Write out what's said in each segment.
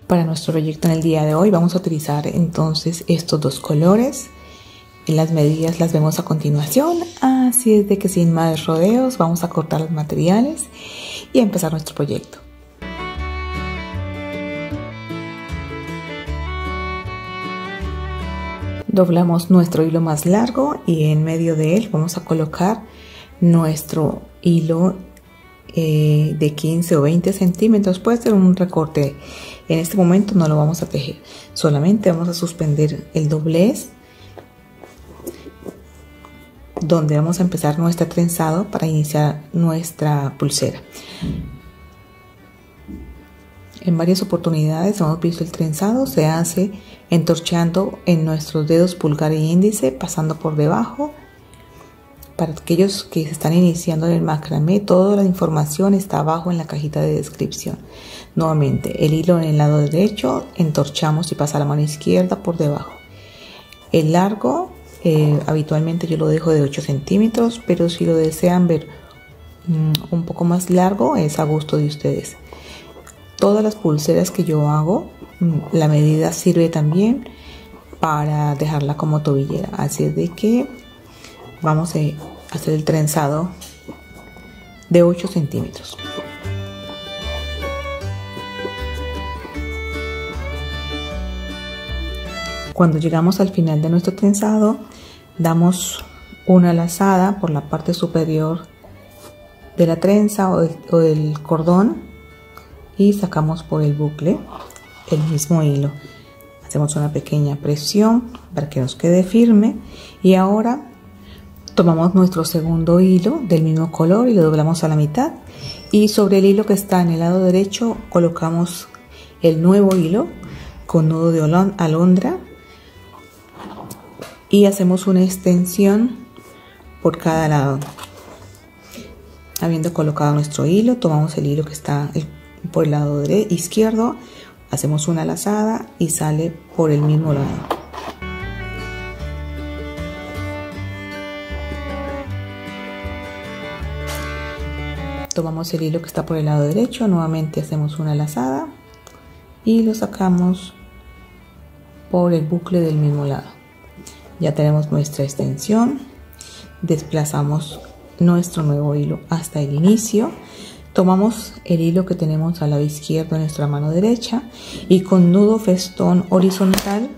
Para nuestro proyecto en el día de hoy vamos a utilizar entonces estos dos colores. Las medidas las vemos a continuación, así es de que sin más rodeos vamos a cortar los materiales y a empezar nuestro proyecto. Doblamos nuestro hilo más largo y en medio de él vamos a colocar nuestro hilo de 15 o 20 centímetros. Puede ser un recorte. En este momento no lo vamos a tejer, solamente vamos a suspender el doblez donde vamos a empezar nuestro trenzado para iniciar nuestra pulsera. En varias oportunidades hemos visto el trenzado se hace entorchando en nuestros dedos pulgar e índice, pasando por debajo. Para aquellos que se están iniciando en el macramé, toda la información está abajo en la cajita de descripción. Nuevamente, el hilo en el lado derecho, entorchamos y pasa la mano izquierda por debajo. El largo, habitualmente yo lo dejo de 8 centímetros, pero si lo desean ver un poco más largo, es a gusto de ustedes. Todas las pulseras que yo hago, la medida sirve también para dejarla como tobillera. Así es de que vamos a hacer el trenzado de 8 centímetros. Cuando llegamos al final de nuestro trenzado, damos una lazada por la parte superior de la trenza o del cordón y sacamos por el bucle el mismo hilo. Hacemos una pequeña presión para que nos quede firme y ahora tomamos nuestro segundo hilo del mismo color y lo doblamos a la mitad, y sobre el hilo que está en el lado derecho colocamos el nuevo hilo con nudo de alondra y hacemos una extensión por cada lado. Habiendo colocado nuestro hilo, tomamos el hilo que está por el lado izquierdo, hacemos una lazada y sale por el mismo lado. Tomamos el hilo que está por el lado derecho, nuevamente hacemos una lazada y lo sacamos por el bucle del mismo lado. Ya tenemos nuestra extensión, desplazamos nuestro nuevo hilo hasta el inicio, tomamos el hilo que tenemos al lado izquierdo en nuestra mano derecha y con nudo festón horizontal,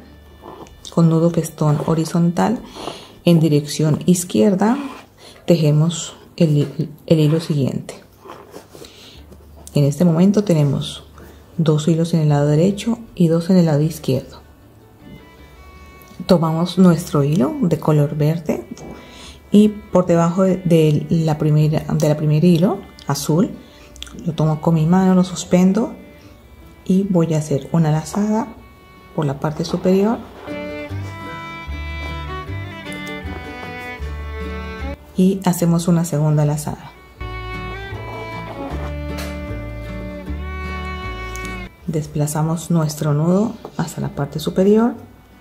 en dirección izquierda, tejemos el hilo siguiente. En este momento tenemos 2 hilos en el lado derecho y 2 en el lado izquierdo. Tomamos nuestro hilo de color verde y por debajo de la primer hilo azul lo tomo con mi mano, lo suspendo y voy a hacer una lazada por la parte superior y hacemos una segunda lazada. Desplazamos nuestro nudo hasta la parte superior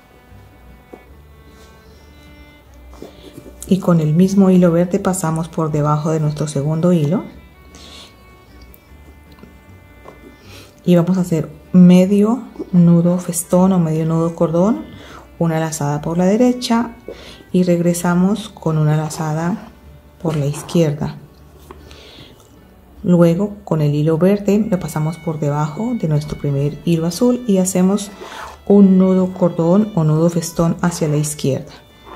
y con el mismo hilo verde pasamos por debajo de nuestro segundo hilo y vamos a hacer medio nudo festón o medio nudo cordón, una lazada por la derecha y regresamos con una lazada por la izquierda. Luego con el hilo verde lo pasamos por debajo de nuestro primer hilo azul y hacemos un nudo cordón o nudo festón hacia la izquierda.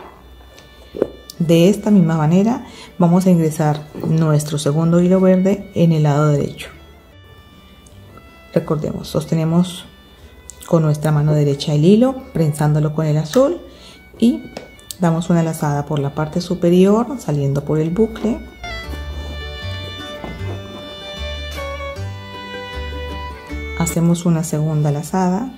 De esta misma manera vamos a ingresar nuestro segundo hilo verde en el lado derecho. Recordemos, sostenemos con nuestra mano derecha el hilo, prensándolo con el azul y damos una lazada por la parte superior saliendo por el bucle. Hacemos una segunda lazada,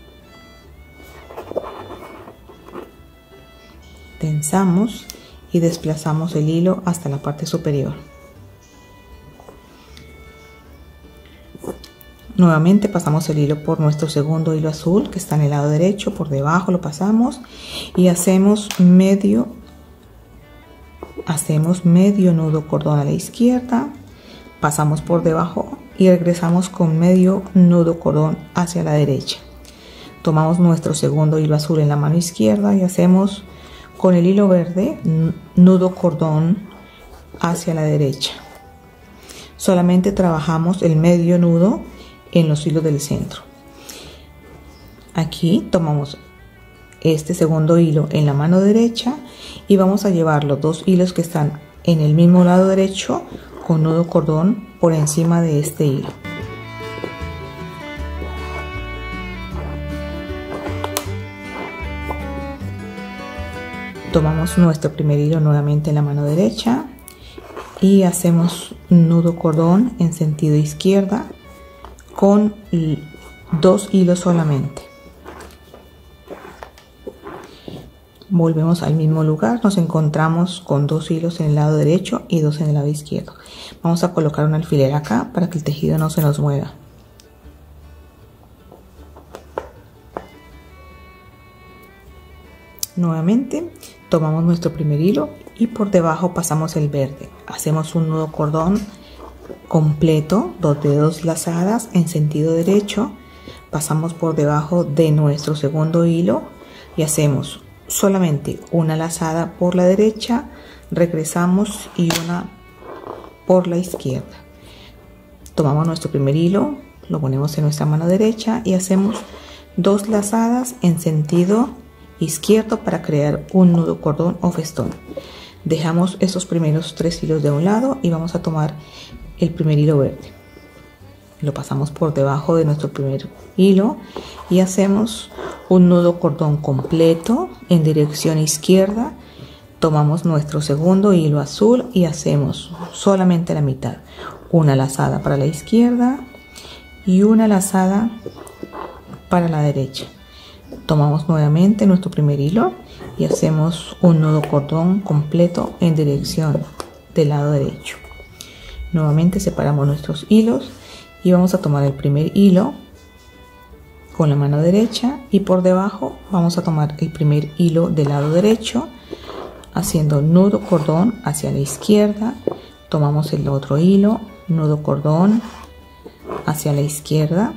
tensamos y desplazamos el hilo hasta la parte superior. Nuevamente pasamos el hilo por nuestro segundo hilo azul que está en el lado derecho, por debajo lo pasamos y hacemos medio nudo cordón a la izquierda, pasamos por debajo y regresamos con medio nudo cordón hacia la derecha. Tomamos nuestro segundo hilo azul en la mano izquierda y hacemos con el hilo verde nudo cordón hacia la derecha. Solamente trabajamos el medio nudo en los hilos del centro. Aquí tomamos este segundo hilo en la mano derecha y vamos a llevar los dos hilos que están en el mismo lado derecho con nudo cordón por encima de este hilo. Tomamos nuestro primer hilo nuevamente en la mano derecha y hacemos nudo cordón en sentido izquierda con dos hilos solamente. Volvemos al mismo lugar, nos encontramos con dos hilos en el lado derecho y dos en el lado izquierdo. Vamos a colocar un alfiler acá para que el tejido no se nos mueva. Nuevamente tomamos nuestro primer hilo y por debajo pasamos el verde. Hacemos un nudo cordón completo, dos dedos lazadas en sentido derecho. Pasamos por debajo de nuestro segundo hilo y hacemos solamente una lazada por la derecha, regresamos y una por la izquierda. Tomamos nuestro primer hilo, lo ponemos en nuestra mano derecha y hacemos dos lazadas en sentido izquierdo para crear un nudo cordón o festón. Dejamos estos primeros tres hilos de un lado y vamos a tomar el primer hilo verde. Lo pasamos por debajo de nuestro primer hilo y hacemos un nudo cordón completo en dirección izquierda. Tomamos nuestro segundo hilo azul y hacemos solamente la mitad. Una lazada para la izquierda y una lazada para la derecha. Tomamos nuevamente nuestro primer hilo y hacemos un nudo cordón completo en dirección del lado derecho. Nuevamente separamos nuestros hilos y vamos a tomar el primer hilo con la mano derecha y por debajo vamos a tomar el primer hilo del lado derecho haciendo nudo cordón hacia la izquierda. Tomamos el otro hilo, nudo cordón hacia la izquierda.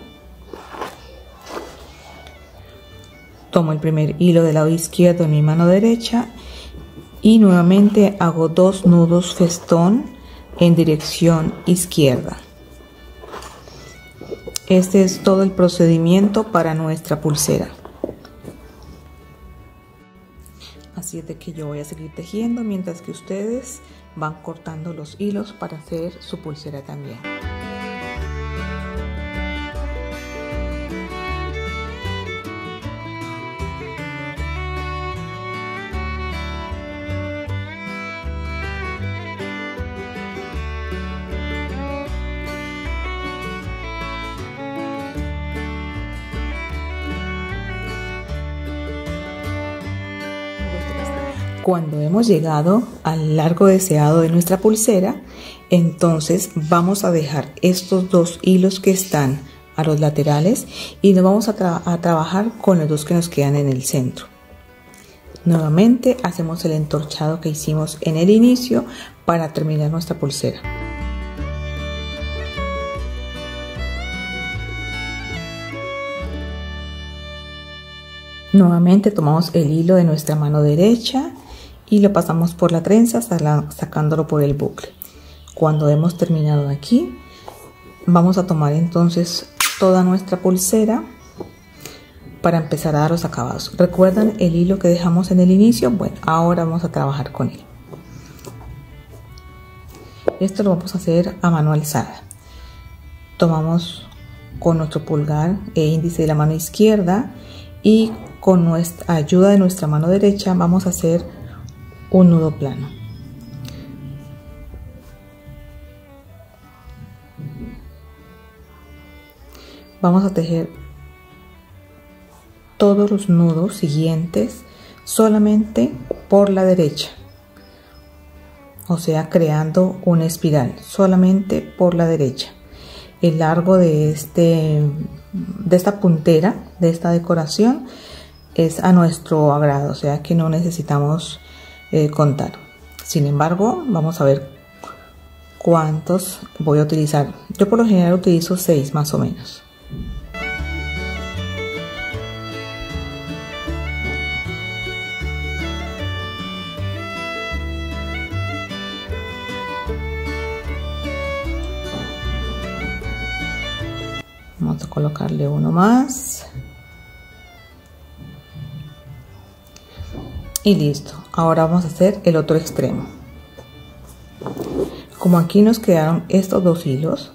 Tomo el primer hilo del lado izquierdo en mi mano derecha y nuevamente hago dos nudos festón en dirección izquierda. Este es todo el procedimiento para nuestra pulsera. Así es de que yo voy a seguir tejiendo mientras que ustedes van cortando los hilos para hacer su pulsera también. Cuando hemos llegado al largo deseado de nuestra pulsera, entonces vamos a dejar estos dos hilos que están a los laterales y nos vamos a trabajar con los dos que nos quedan en el centro. Nuevamente hacemos el entorchado que hicimos en el inicio para terminar nuestra pulsera. Nuevamente tomamos el hilo de nuestra mano derecha y lo pasamos por la trenza sacándolo por el bucle. Cuando hemos terminado aquí, vamos a tomar entonces toda nuestra pulsera para empezar a dar los acabados. ¿Recuerdan el hilo que dejamos en el inicio? Bueno, ahora vamos a trabajar con él. Esto lo vamos a hacer a mano alzada. Tomamos con nuestro pulgar e índice de la mano izquierda y con nuestra ayuda de nuestra mano derecha vamos a hacer un nudo plano. Vamos a tejer todos los nudos siguientes solamente por la derecha, o sea, creando una espiral solamente por la derecha. El largo de esta puntera, de esta decoración, es a nuestro agrado, o sea que no necesitamos contar. Sin embargo, vamos a ver cuántos voy a utilizar. Yo por lo general utilizo 6 más o menos. Vamos a colocarle uno más. Y listo. Ahora vamos a hacer el otro extremo. Como aquí nos quedaron estos dos hilos,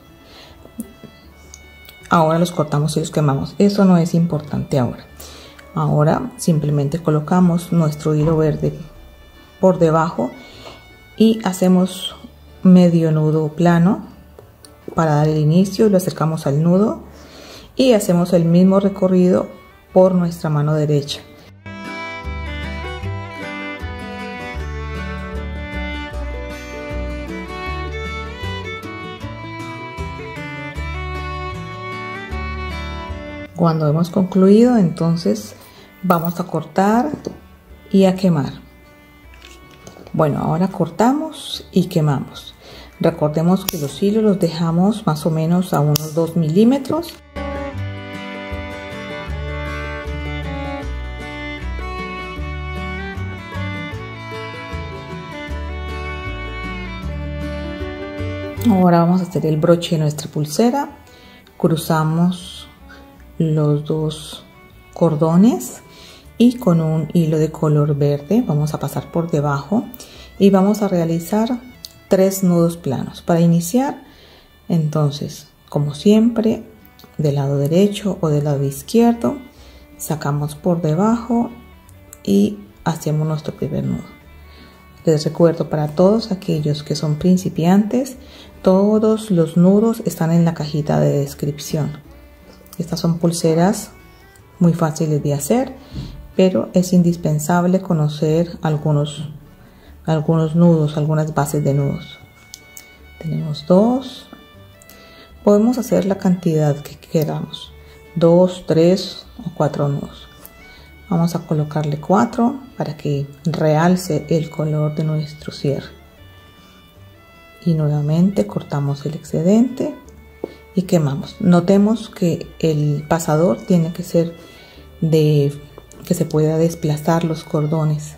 ahora los cortamos y los quemamos. Eso no es importante ahora. Ahora simplemente colocamos nuestro hilo verde por debajo y hacemos medio nudo plano para dar el inicio. Lo acercamos al nudo y hacemos el mismo recorrido por nuestra mano derecha. Cuando hemos concluido, entonces vamos a cortar y a quemar. Bueno, ahora cortamos y quemamos. Recordemos que los hilos los dejamos más o menos a unos 2 milímetros. Ahora vamos a hacer el broche de nuestra pulsera. Cruzamos los dos cordones y con un hilo de color verde vamos a pasar por debajo y vamos a realizar 3 nudos planos. Para iniciar, entonces, como siempre, del lado derecho o del lado izquierdo, sacamos por debajo y hacemos nuestro primer nudo. Les recuerdo, para todos aquellos que son principiantes, todos los nudos están en la cajita de descripción. Estas son pulseras muy fáciles de hacer, pero es indispensable conocer algunos nudos, algunas bases de nudos. Tenemos 2. Podemos hacer la cantidad que queramos, 2, 3 o 4 nudos. Vamos a colocarle 4 para que realce el color de nuestro cierre. Y nuevamente cortamos el excedente y quemamos. Notemos que el pasador tiene que ser que se pueda desplazar los cordones.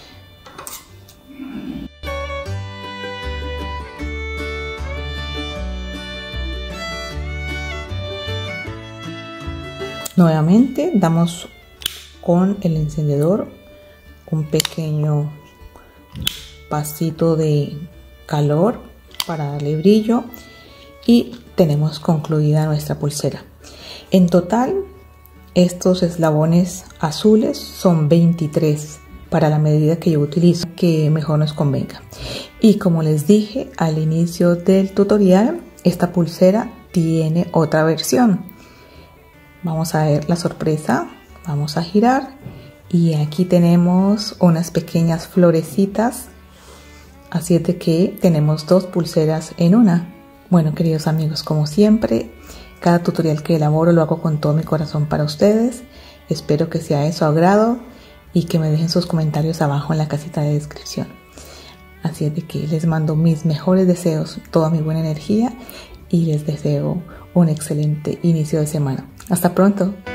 Nuevamente damos con el encendedor un pequeño pasito de calor para darle brillo y tenemos concluida nuestra pulsera. En total, estos eslabones azules son 23 para la medida que yo utilizo, que mejor nos convenga. Y como les dije al inicio del tutorial, esta pulsera tiene otra versión. Vamos a ver la sorpresa, vamos a girar y aquí tenemos unas pequeñas florecitas, así es de que tenemos 2 pulseras en una. Bueno, queridos amigos, como siempre, cada tutorial que elaboro lo hago con todo mi corazón para ustedes. Espero que sea de su agrado y que me dejen sus comentarios abajo en la casita de descripción. Así es de que les mando mis mejores deseos, toda mi buena energía y les deseo un excelente inicio de semana. Hasta pronto.